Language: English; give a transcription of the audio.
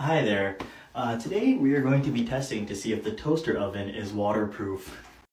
Hi there. Today we are going to be testing to see if the toaster oven is waterproof.